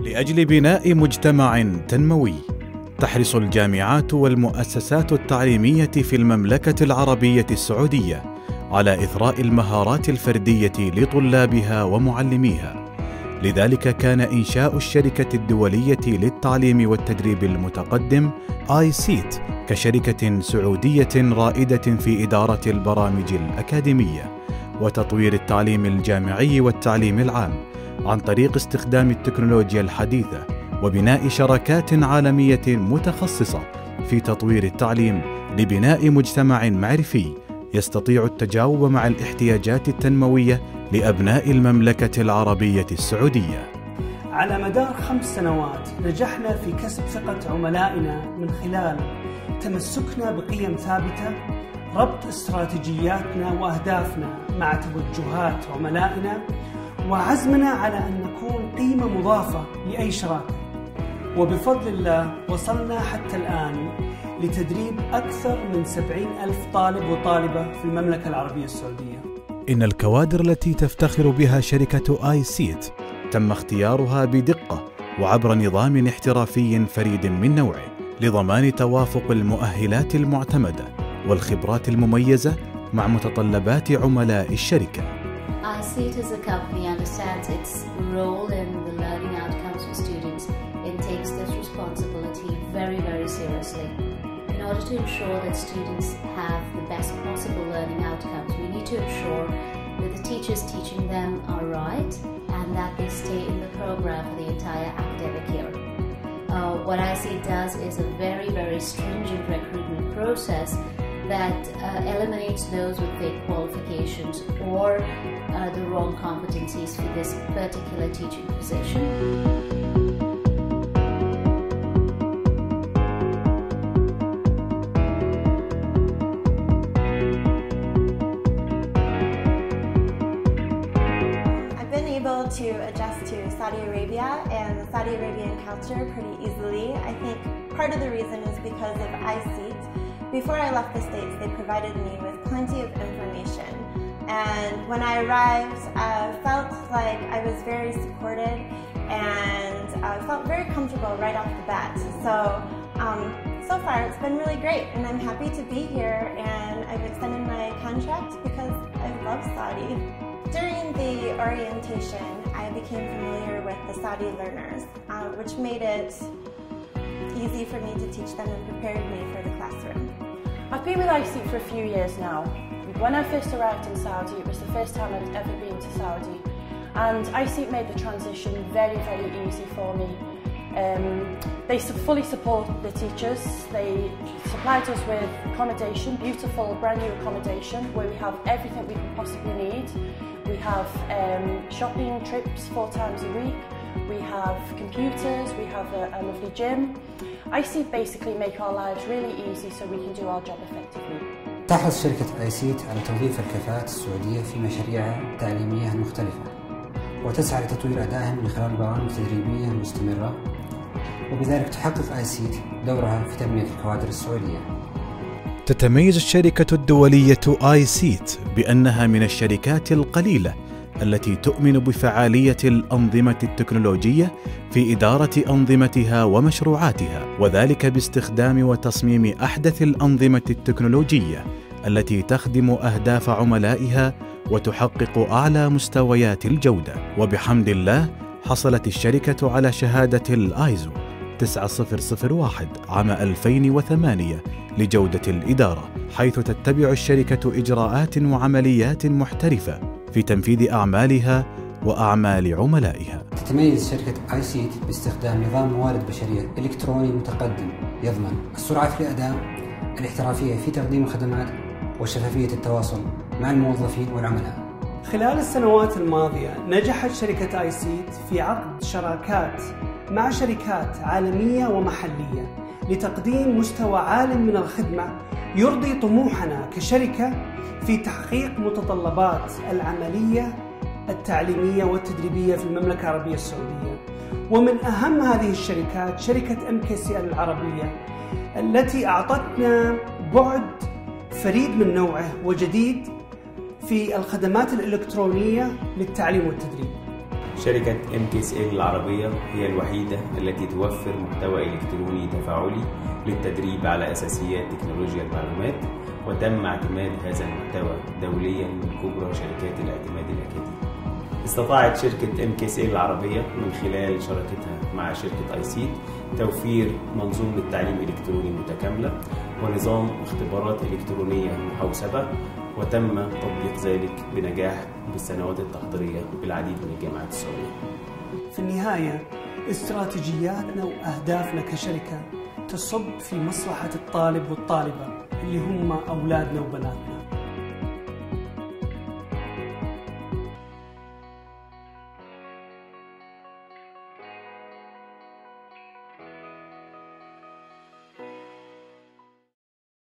لأجل بناء مجتمع تنموي، تحرص الجامعات والمؤسسات التعليمية في المملكة العربية السعودية على إثراء المهارات الفردية لطلابها ومعلميها. لذلك كان إنشاء الشركة الدولية للتعليم والتدريب المتقدم iSeat كشركة سعودية رائدة في إدارة البرامج الأكاديمية وتطوير التعليم الجامعي والتعليم العام عن طريق استخدام التكنولوجيا الحديثة وبناء شراكات عالمية متخصصة في تطوير التعليم لبناء مجتمع معرفي يستطيع التجاوب مع الاحتياجات التنموية لأبناء المملكة العربية السعودية. على مدار 5 سنوات نجحنا في كسب ثقة عملائنا من خلال تمسكنا بقيم ثابتة، ربط استراتيجياتنا وأهدافنا مع توجهات عملائنا، وعزمنا على أن نكون قيمة مضافة لأي شراكة. وبفضل الله وصلنا حتى الآن لتدريب أكثر من 70,000 طالب وطالبة في المملكة العربية السعودية. إن الكوادر التي تفتخر بها شركة iSeat تم اختيارها بدقة وعبر نظام احترافي فريد من نوعه لضمان توافق المؤهلات المعتمدة والخبرات المميزة مع متطلبات عملاء الشركة. iSeat as a company understands its role in the learning outcomes for students and takes this responsibility very, very seriously. In order to ensure that students have the best possible learning outcomes, we need to ensure that the teachers teaching them are right and that they stay in the program for the entire academic year. What iSeat does is a very, very stringent recruitment process that eliminates those with fake qualifications or the wrong competencies for this particular teaching position. To adjust to Saudi Arabia and the Saudi Arabian culture pretty easily. I think part of the reason is because of iSeat. Before I left the States, they provided me with plenty of information. And when I arrived, I felt like I was very supported and I felt very comfortable right off the bat. So far it's been really great and I'm happy to be here, and I've extended my contract because I love Saudi. During the orientation, I became familiar with the Saudi learners, which made it easy for me to teach them and prepared me for the classroom. I've been with iSeat for a few years now. When I first arrived in Saudi, it was the first time I'd ever been to Saudi, and iSeat made the transition very, very easy for me. They fully support the teachers. They supplied us with accommodation, beautiful brand new accommodation where we have everything we can possibly need. We have shopping trips 4 times a week, we have computers, we have a lovely gym. iSeat basically make our lives really easy so we can do our job effectively. تحرص شركة iSeat على توظيف الكفاءات السعودية في مشاريعها التعليمية المختلفة، وتسعى لتطوير أدائها من خلال برامج تدريبية مستمرة، وبذلك تحقق iSeat دورها في تنمية الكوادر السعودية. تتميز الشركة الدولية iSeat بأنها من الشركات القليلة التي تؤمن بفعالية الأنظمة التكنولوجية في إدارة أنظمتها ومشروعاتها، وذلك باستخدام وتصميم أحدث الأنظمة التكنولوجية التي تخدم أهداف عملائها وتحقق أعلى مستويات الجودة. وبحمد الله حصلت الشركة على شهادة الآيزو 9001 عام 2008 لجودة الإدارة، حيث تتبع الشركة إجراءات وعمليات محترفة في تنفيذ أعمالها وأعمال عملائها. تتميز شركة iSeat باستخدام نظام موارد بشرية إلكتروني متقدم يضمن السرعة في الأداء، الاحترافية في تقديم الخدمات، وشفافية التواصل مع الموظفين والعملاء. خلال السنوات الماضية نجحت شركة iSeat في عقد شراكات مع شركات عالمية ومحلية لتقديم مستوى عال من الخدمة يرضي طموحنا كشركة في تحقيق متطلبات العملية التعليمية والتدريبية في المملكة العربية السعودية. ومن أهم هذه الشركات شركة MKCL العربية التي أعطتنا بعد فريد من نوعه وجديد في الخدمات الإلكترونية للتعليم والتدريب. شركة MKSL العربية هي الوحيدة التي توفر محتوى إلكتروني تفاعلي للتدريب على أساسيات تكنولوجيا المعلومات، وتم اعتماد هذا المحتوى دوليا من كبرى شركات الاعتماد الأكاديمي. استطاعت شركة MKSL العربية من خلال شراكتها مع شركة ICEET توفير منظومة تعليم إلكتروني متكاملة ونظام اختبارات إلكترونية محوسبة، وتم تطبيق ذلك بنجاح بالسنوات التحضيرية بالعديد من الجامعات السعودية. في النهاية استراتيجياتنا وأهدافنا كشركة تصب في مصلحة الطالب والطالبة اللي هم أولادنا وبناتنا.